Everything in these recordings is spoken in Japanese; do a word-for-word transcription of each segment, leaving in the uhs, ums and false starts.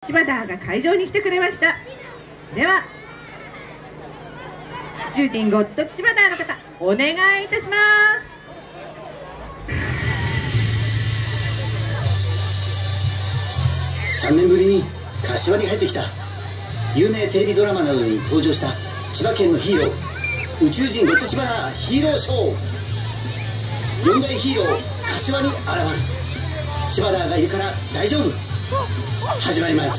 千葉田が会場に来てくれました。では宇宙人ゴッド千葉田の方お願いいたします。 さんねんぶりに柏に入ってきた有名テレビドラマなどに登場した千葉県のヒーロー宇宙人ゴッド千葉田ヒーローショー。よん大ヒーロー柏に現る。千葉田がいるから大丈夫。始まります。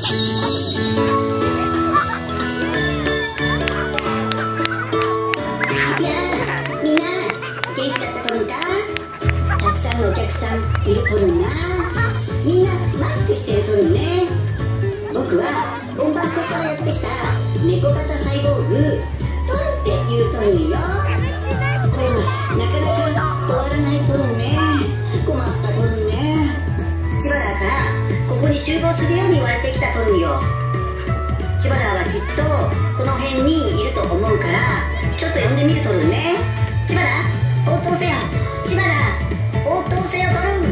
やあ、みんな元気だったとるんか。たくさんのお客さんいるとるんな。みんなマスクしてるとるんね。僕はボンバーストからやってきた猫型サイボーグトルって言うとるんよ。コロナなかなか終わらないとるんね。困ったとるんね。千葉田からここに集合するように言われてきたとるんよ。千葉田はきっとこの辺にいると思うからちょっと呼んでみるとるんね。千葉田応答せよ。千葉田応答せよとるん。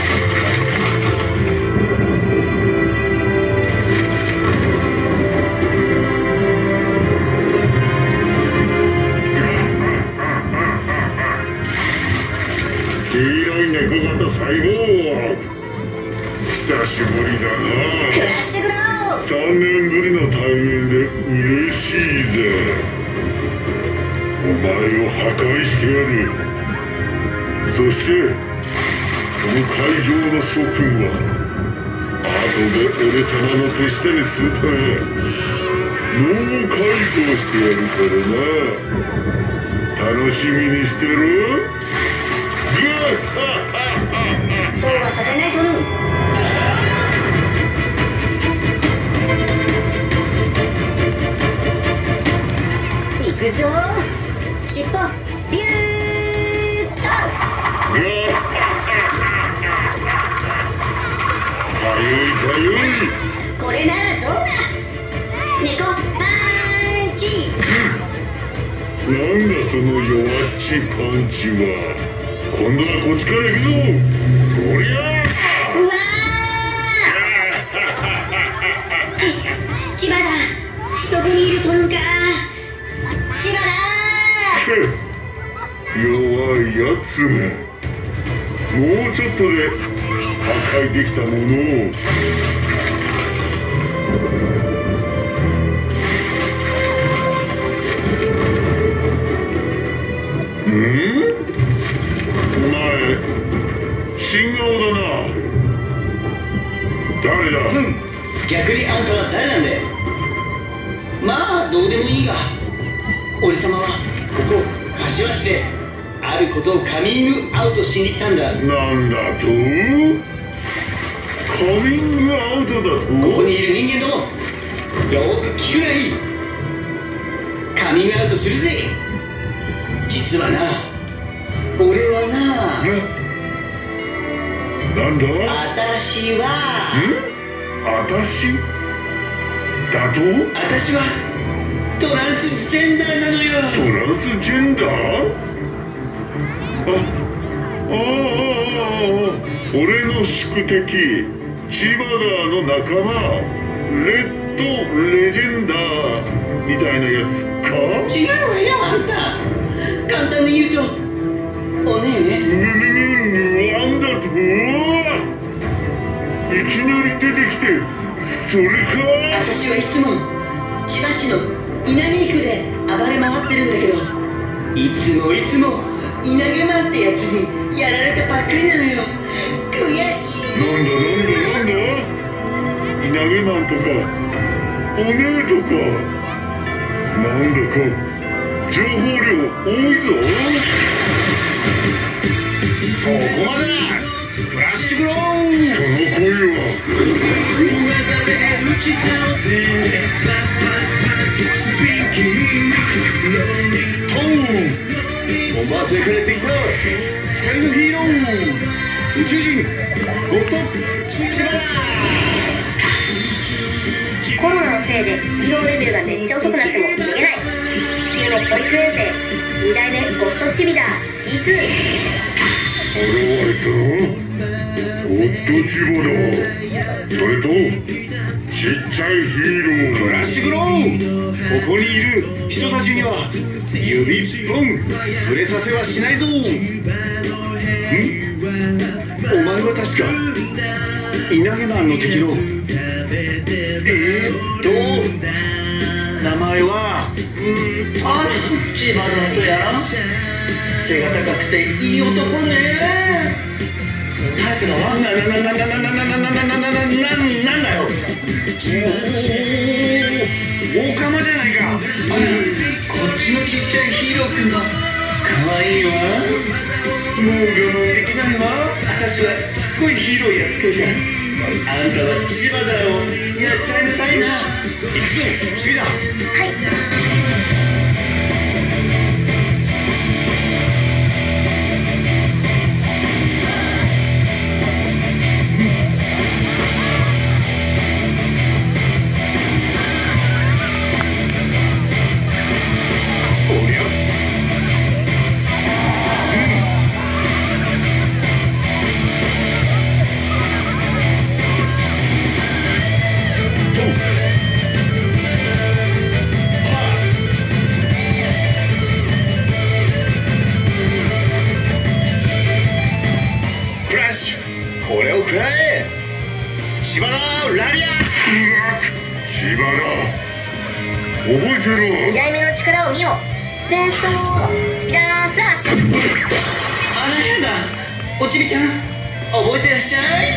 黄色い猫型細胞久しぶりだな。 クラッシュグローさんねんぶりの対面で嬉しいぜ。お前を破壊してやる。そしてこの会場の諸君は後で俺様の手下にするため脳改造してやるからな。楽しみにしてる。 そうはさせないとるん。行くぞ尻尾ビューッと。 かゆいかゆい。 これならどうだ。猫パンチ。 なんだその弱っちいパンチは。今度はこっちから行くぞ。そりゃうわー千葉田どこにいるとるんか。千葉田弱いやつめ。もうちょっとで破壊できたものを。うんお前新顔だな。誰だ。 うん、逆にあんたは誰なんだよ。まあどうでもいいが俺様はここ柏市であることをカミングアウトしに来たんだ。 なんだと。カミングアウトだと。 ここにいる人間どもよーく聞くがいい。カミングアウトするぜ。実はな俺はな、 なんだ。 私はんあたしだと。 私はトランスジェンダーなのよ。 トランスジェンダー。ああああ俺の宿敵千葉田の仲間レッドレジェンダーみたいなやつか。 違うわよあんた。簡単に言うとおねえね。 ぬぬぬなんだと。いきなり出てきてそれか。 私はいつも千葉市の稲毛区で暴れ回ってるんだけどいつもいつも稲毛マンってやつにやられてばっかりなのよ。悔しい。 なんだなんだなんだ。稲毛マンとかおねえとかなんだか情報量多いぞ。 そこまでだ。クラッシュグロー。 この声はトーンボンバースからやってきた光のヒーロー宇宙人ゴッド千葉田。 コロナのせいでヒーローレビューがめっちゃ遅くなっても逃げない。地球の保育園生に代目ゴッドチビダー シーツー。 現れたゴッド千葉田。それとちっちゃいヒーロー。 クラッシュグロー、ここにいる人たちには指一本触れさせはしないぞ。ん？お前は確か稲毛マンの敵のえー、っと名前はうんあら千葉だとやら。背が高くていい男ね。タイプだわ。ななななななななななななななんだよ。おおかまじゃないか。こっちのちっちゃいヒーロー君がかわいいわ。もう我慢できないわ。私はちっこいヒーローやっつけた。あんたは千葉だよ。やっちゃいなさいな。行くぞチビだ。 はい。 これを食らえ。千葉だラリア。 千葉だ覚えてろ。 に代目の力を見よ。スペースとチビダースラッシュ。 あらやだおちびちゃん覚えてらっしゃい。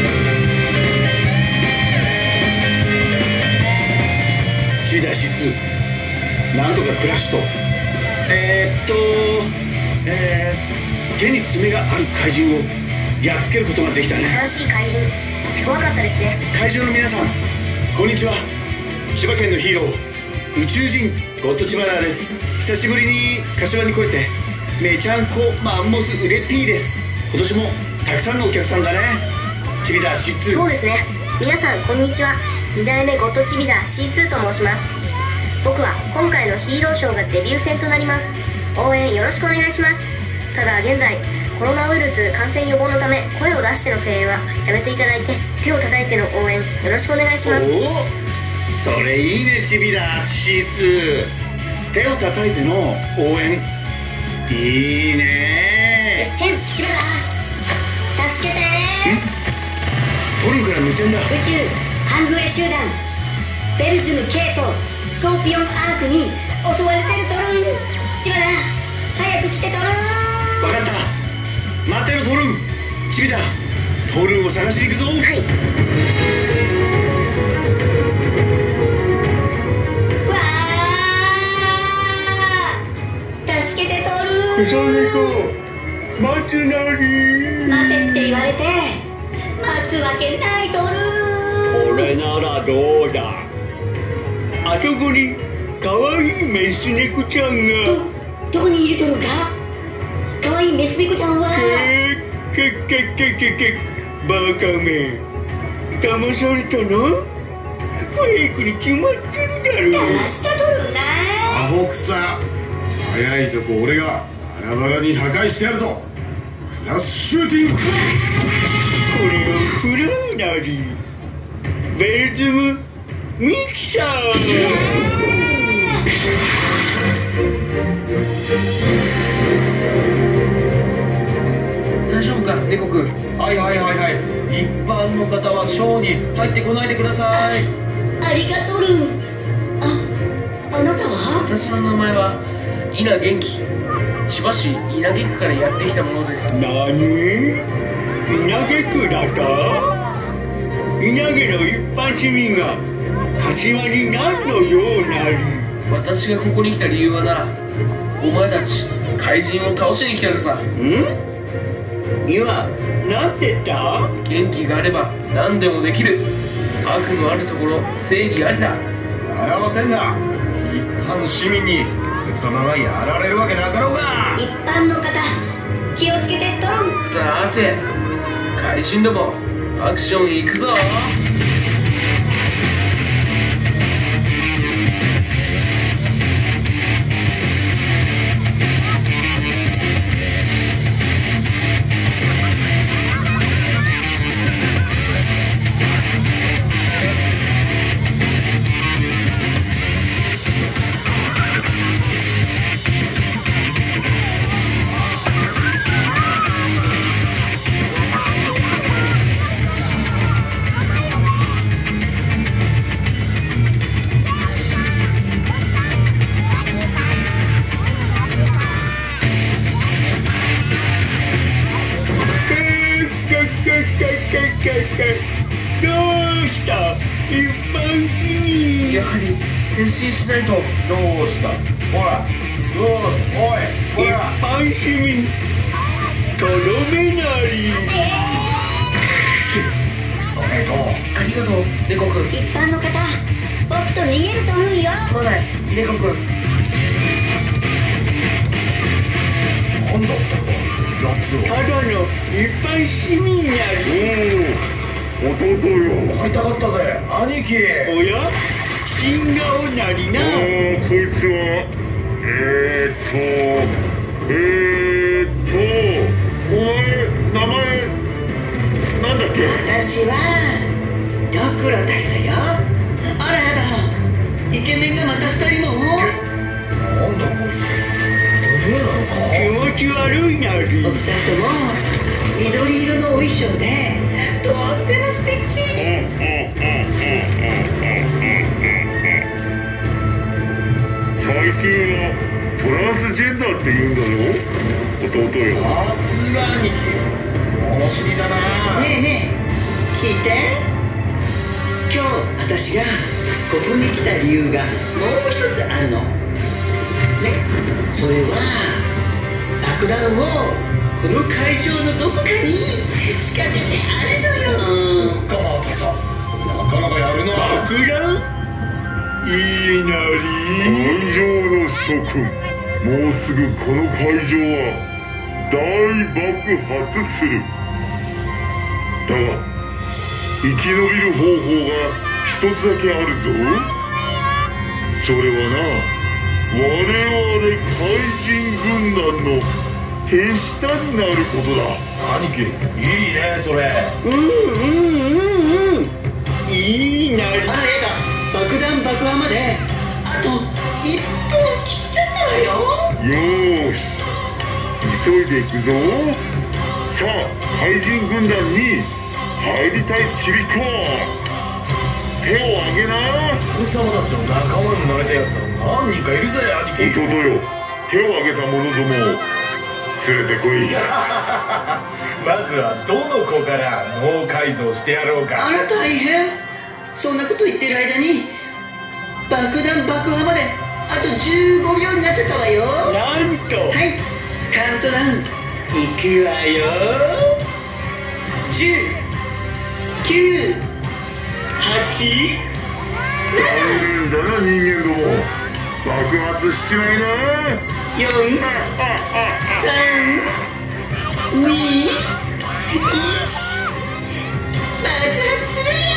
チビダー シーツー なんとかクラッシュとえー、っとえー、手に爪がある怪人をやっつけることができたね。 新しい怪人手強かったですね。 会場の皆さんこんにちは。千葉県のヒーロー宇宙人ゴッドチバナーです。久しぶりに柏に来れてめちゃんこマンモスうれぴーです。今年もたくさんのお客さんだね。チビダー シーツー。 そうですね。皆さんこんにちは。に代目ゴッドチビダー シーツー と申します。僕は今回のヒーローショーがデビュー戦となります。応援よろしくお願いします。ただ現在コロナウイルス感染予防のため声を出しての声援はやめていただいて手を叩いての応援よろしくお願いします。 おおそれいいねチビダー シーツー。 手を叩いての応援いいね。 変千葉だ助けてトルンから無線だ。 宇宙半グレ集団ベルズム K とスコーピオンアークに襲われてるトルン。千葉だ早く来てトルン。 分かった待ってろトルン。チビダトルンを探しに行くぞ。 はい。 わー助けてトルン。 クサネコ待つなり。 待てって言われて待つわけないトルン。 これならどうだ。あそこにかわいいメス猫ちゃんが。 ど、どこにいるトルンか。かわいいメス猫ちゃんはけけけけけバカめ騙されたの。フレークに決まってるだろ。 騙したトルンな。 アホくさ早いとこ俺がバラバラに破壊してやるぞ。クラッシュティング。 これを食らうなりベルズムミキサー。 大丈夫か猫くん。 はいはいはいはい。一般の方はショーに入ってこないでください。 ありがとる。あ、あなたは？ 私の名前は稲元気。千葉市稲毛区からやってきたものです。 なに？稲毛区だと？稲毛の一般市民が柏に何の用なり。 私がここに来た理由はな、お前たち怪人を倒しに来たのさ。 ん？今なんて言った？ 元気があれば何でもできる。悪のあるところ正義ありだ。 笑わせんな。一般市民に貴様がやられるわけなかろうが。 一般の方気をつけてトロン。 さて怪人どもアクション行くぞ。 般市民。 やはり変身しないと。 どうしたほらどうしたおいほ一ら般市民とどめなり。 それとありがとう猫くん。 一般の方僕と逃げると思うよ。 すまない猫くん。 今度やつをただの一般市民なり。 おお弟よ。 会いたかったぜ兄貴。 おや新顔なりな。 ああこいつはえーっとえーっとお前名前なんだっけ。 私はドクロ大佐よ。あらやだイケメンがまた二人も。 なんだこいつおめえなのか。 気持ち悪いなり。 お二人とも緑色のお衣装でとっても素敵。 最近はトランスジェンダーって言うんだよ弟よ。 さすが兄貴物知りだな。 ねえねえ聞いて。今日私がここに来た理由がもう一つあるのね。それは爆弾をこの会場のどこかに仕掛けてあるのよ。 ガマ大佐なかなかやるな。 爆弾いいなり。 会場の諸君、もうすぐこの会場は大爆発する。だが生き延びる方法が一つだけあるぞ。それはな、我々怪人軍団の手下になることだ。 兄貴いいねそれ。 うんうんうんうんいいなり。 あらやだ爆弾爆破まであといっぷん切っちゃったわよ。 よーし急いでいくぞ。さあ怪人軍団に入りたいちびっこ手を挙げな。 こいつ様たちの仲間になれたやつは何人かいるぜ兄貴。 弟よ手を挙げた者どもを連れてこい。 まずはどの子から脳改造してやろうか。 あら大変。そんなこと言ってる間に爆弾爆破まであとじゅうごびょうになっちゃったわよ。 なんとはいカウントダウンいくわよ。じゅうきゅうはち残念だな人間ども、爆発しちまいな。 よんさんにいち爆発するよ。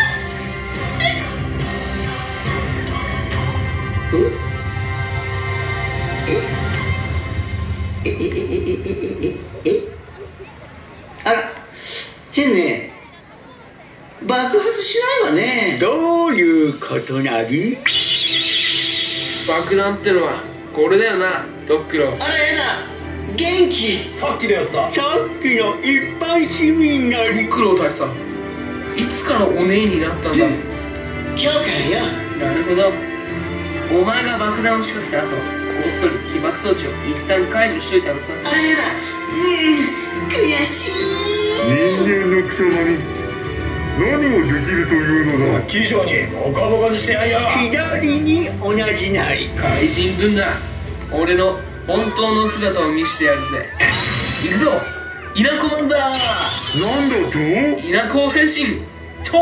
えええええええええあら変ね。爆発しないわね。 どういうことなり。 爆弾ってのはこれだよなドックロ。 あらやだ元気。 さっきでやったさっきの一般市民なドり。 ックロ大佐いつからお姉になったんだ。 今日からよ。 なるほど。お前が爆弾を仕掛けた後こっそり起爆装置を一旦解除しといたのさ。 あらやだうん悔しい。 人間の貴様に何をできるというのだ。 さっき以上にボカボカにしてやんや。 左に同じなり。 怪人軍団俺の本当の姿を見せてやるぜ。行くぞイナコマンダー。 なんだと。 イナコ変身と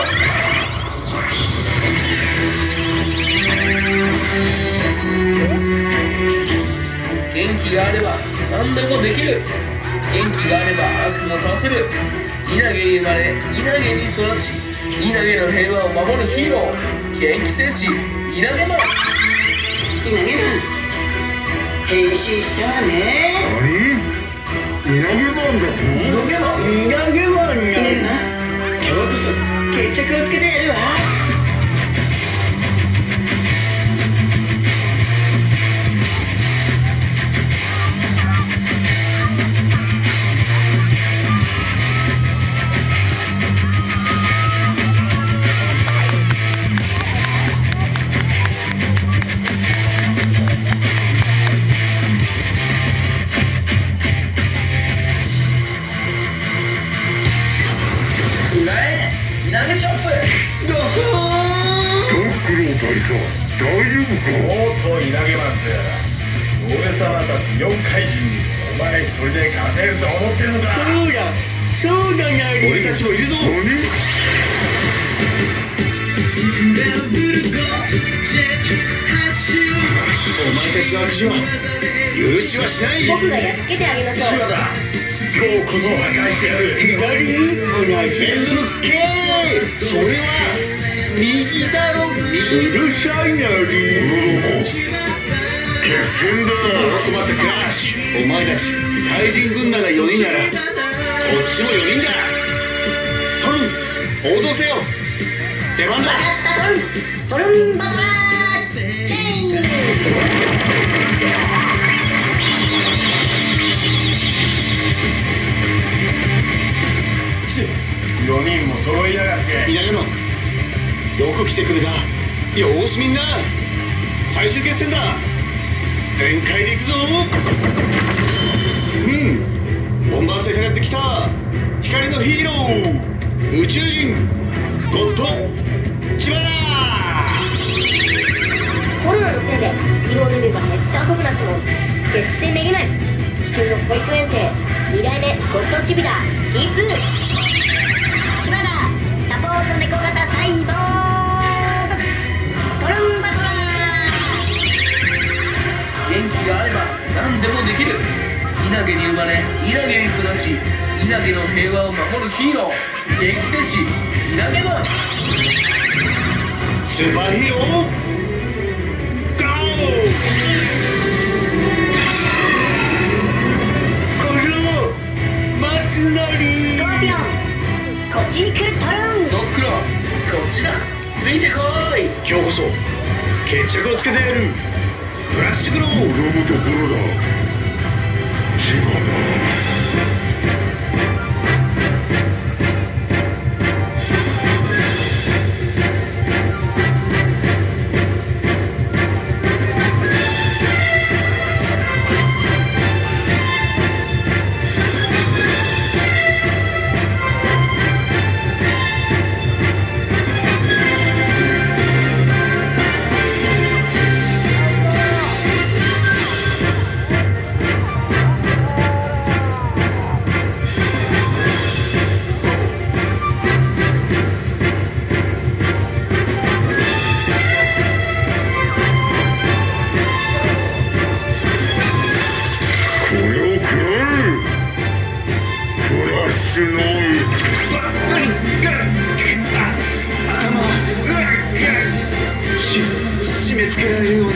元気があれば何でもできる。元気があれば悪も倒せる。稲毛に生まれ稲毛に育ち稲毛の平和を守るヒーロー元気戦士稲毛マン。 稲毛マン変身したわね。 何稲毛マンだと。 稲毛マン稲毛マンなり。 稲毛マン今日こそ決着をつけてやるわ。 投げチョップ。 ごほいさ大丈夫か。 もっと稲毛マンって俺様たち四怪人にお前一人で勝てると思ってるのか。 そうだそうだなり。俺たちもいるぞ。 何。 お前たちの悪事は許しはしない。 僕がやっつけてあげましょう。 千葉だ、今日こそ破壊してやる。 左に同じ。 ベルズムケー。それは右だろ。 うるさいなり。 決戦だ。 ロストマットクラッシュ。お前たち怪人軍団がよにんならこっちもよにんだ。トルン行動せよ。出番だ。 トルントルンバトラーチェイン。 よにんも揃いやがって。 稲毛マンよく来てくれた。よーしみんな最終決戦だ。全開でいくぞ。うんボンバー星からやってきた光のヒーロー宇宙人ゴッド千葉だ。 コロナのせいでヒーローデビューがめっちゃ遅くなっても決してめげない。地球の保育園生に代目ゴッドチビダ シーツー。 千葉だ、サポート猫型サイボーグトルンバトラー。 元気があれば何でもできる。稲毛に生まれ稲毛に育ち稲毛の平和を守るヒーロー元気戦士稲毛マン。 スーパーヒーローゴー。これを待つなり。 スコーピオンこっちに来るトルン。 ドックロこっちだついてこい。 今日こそ決着をつけてやる。フラッシュグロー。 頼むところだ千葉だ。 締め付けられるように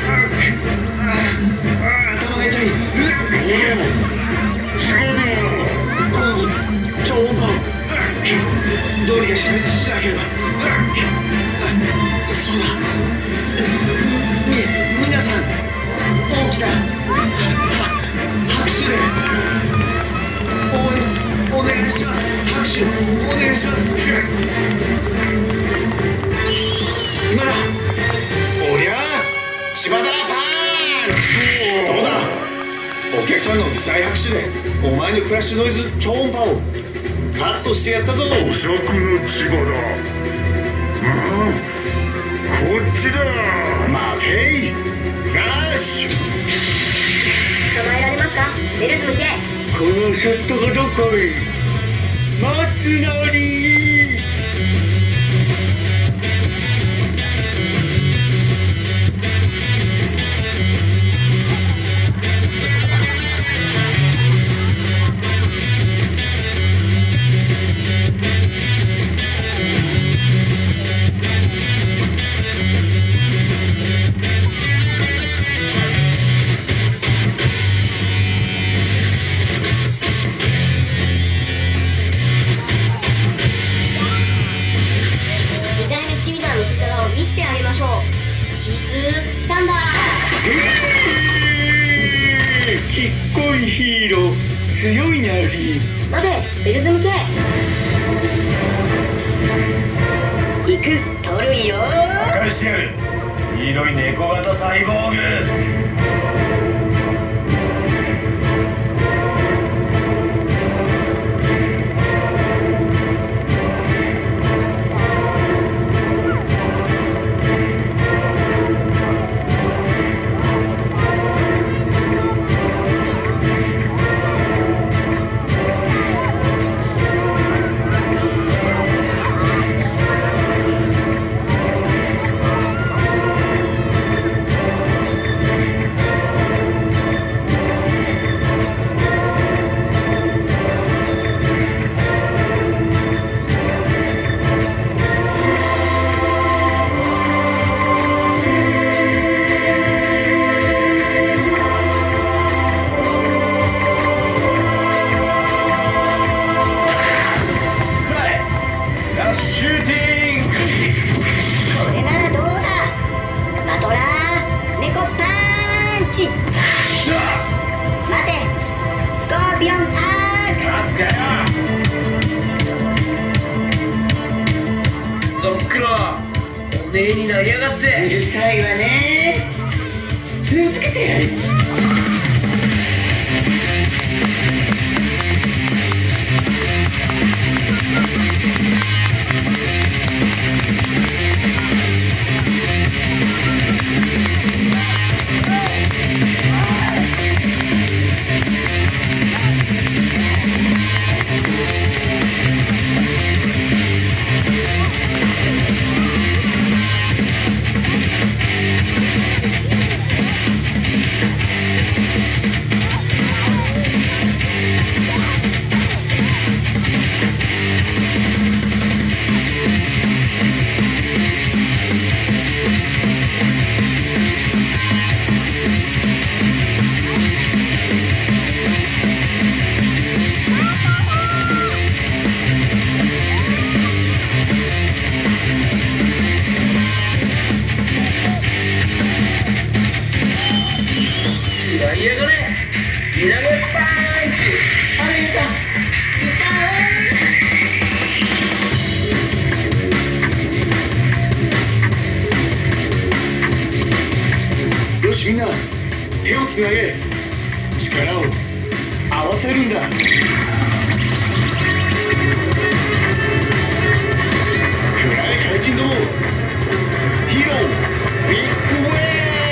頭が痛い。俺も仕事だ。 この超音波をどうにかしなしなければ。そうだみ皆さん大きな拍手で応援お願いします。拍手お願いします。今だ。おりゃ千葉だパンチ。どうだお客さんの大拍手でお前のクラッシュノイズ超音波をカットしてやったぞ。 お酌の千葉だ。うんこっちだ。 待ていラッシュ。 捕まえられますかベルズム K。 このセットがどこへ待つなり。 力を見せてあげましょう。シーツーサンダー。 ちっこいヒーロー強いなり。 待てベルズム K。 行くトルンよ。 破壊してやる黄色い猫型サイボーグ。 根になりやがっうて。 るさいわね。踏んづけてやる。 やりやがれ。稲毛パンチ。 あれだ。 よしみんな手をつなげ力を合わせるんだ。暗い怪人どもヒーロービッグウェイ。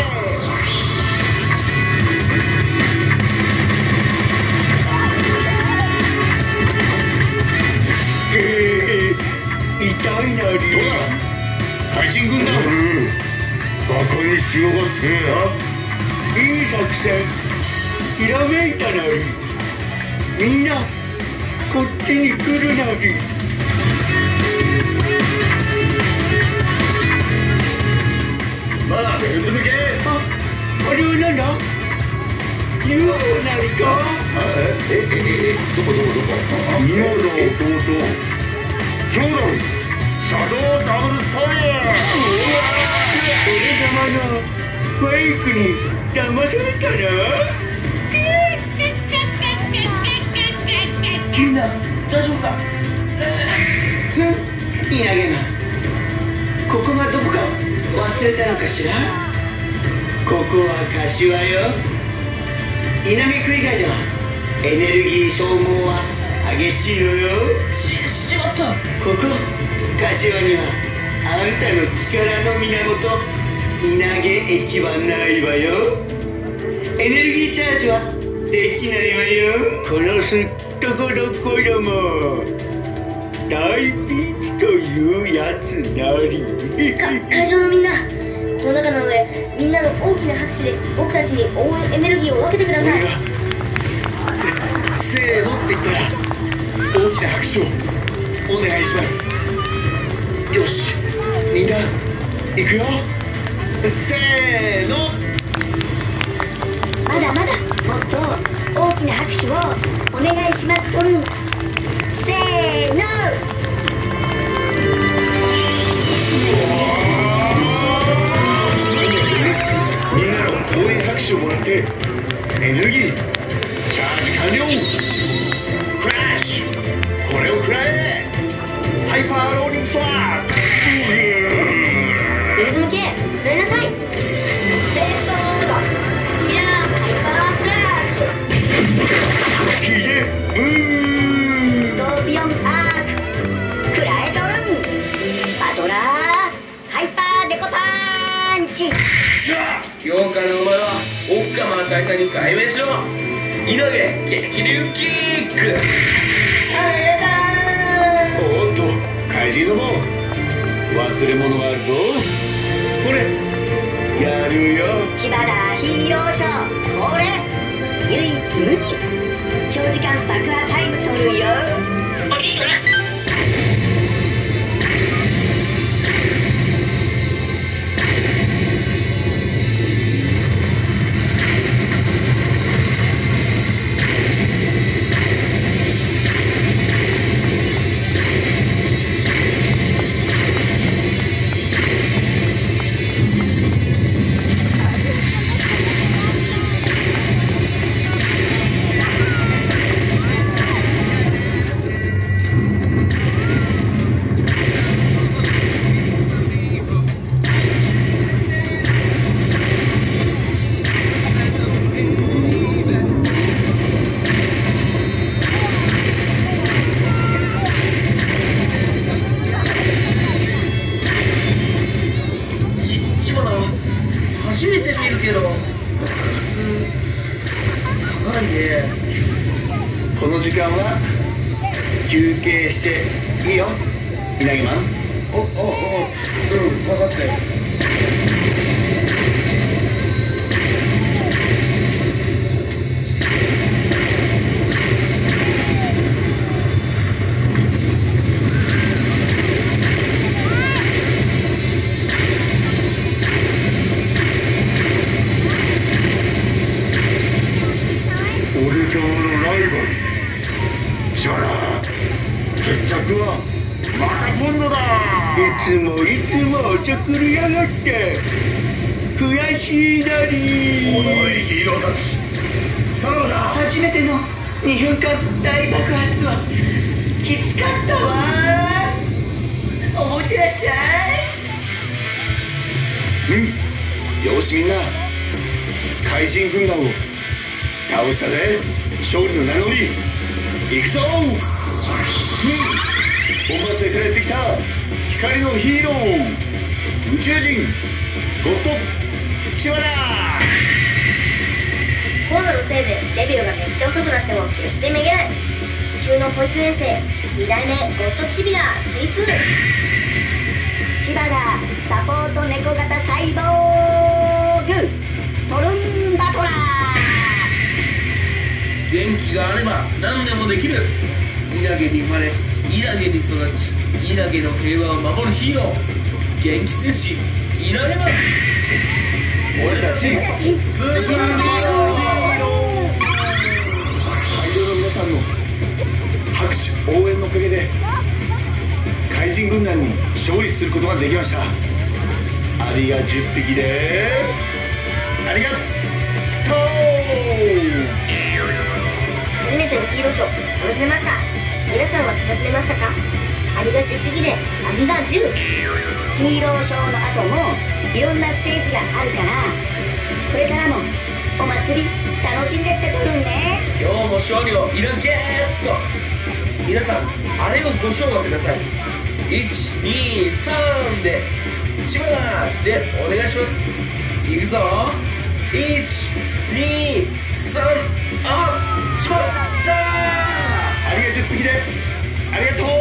痛いなり。どうだ怪人軍団。 バカにしやがって。 いい作戦ひらめいたなり。みんなこっちに来るなり。 まあ手続け。 あ、あれはなんだ。ユーフォなりか。 ええええどこどこどこ。今の弟ジョーダンシャドウダブルファイヤー。 俺様のフェイクに騙されたな。 みんな大丈夫か。 稲毛がここがどこか忘れたのかしら。ここは柏よ。稲毛区以外ではエネルギー消耗は激しいのよ。 ししまった。 ここ柏にはあんたの力の源稲毛駅はないわよ。エネルギーチャージはできないわよ。 このすっとこどこども大ピンチというやつなり。 か会場のみんな、コロナ禍なのでみんなの大きな拍手で僕たちに応援エネルギーを分けてください。 俺がせせーのって言ったら大きな拍手をお願いします。よしみんな行くよ。せーの。 まだまだもっと大きな拍手をお願いしますトルン。せーの。 みんなの応援拍手をもらってエネルギーチャージ完了。クラッシュこれを食らえ。ハイパーローリングスワープ。 リズム系くらいなさい。スペースソードチビラーハイパースラッシュ。 ヒゲブースコーピオンアークくらえトルン。バトラーハイパーデコパンチ。 今日からお前はオッカマー大佐に改名しろ。稲毛激流キック。 おっと怪人ども忘れ物があるぞ。これやるよ。 千葉田ヒーローショーこれ唯一無二長時間爆破タイム取るよ。おじいさん初めて見るけど普通長いね。 この時間は休憩していいよ稲毛マン。 おおおうん分かったよ。 決着はまた今度だ。 いつもいつもおちょくりやがって悔しいなり。 おいヒーローたち、さらばだ。 初めてのにふんかん大爆発はきつかったわ。覚えてらっしゃい。 うん、よしみんな怪人軍団を倒したぜ。勝利の名乗り行くぞ。本発へ帰ってきた光のヒーロー宇宙人ゴッド千葉だ。 コロナのせいでデビューがめっちゃ遅くなっても決してめげない普通の保育園生に代目ゴッドチビダ シーツー。 千葉がサポート猫型サイボーグトルンバトラー。 元気があれば何でもできる。稲毛に生まれ稲毛に育ち稲毛の平和を守るヒーロー元気戦士稲毛マン。俺たちスーパーヒーロー。 会場の皆さんの拍手応援のおかげで怪人軍団に勝利することができました。アリがじゅっぴきでありがとう。 初めてのヒーローショー楽しめました。皆さんは楽しめましたか？アリがじゅっぴきでアリがじゅう。 ヒーローショーの後もいろんなステージがあるからこれからもお祭り楽しんでってとるんね。 今日も勝利をいらんけーっと。皆さんあれをご唱和ください。いちにさんで千葉だでお願いします。いくぞ。いちにさんあ千葉だ。 アリがじゅっぴきでありがとう。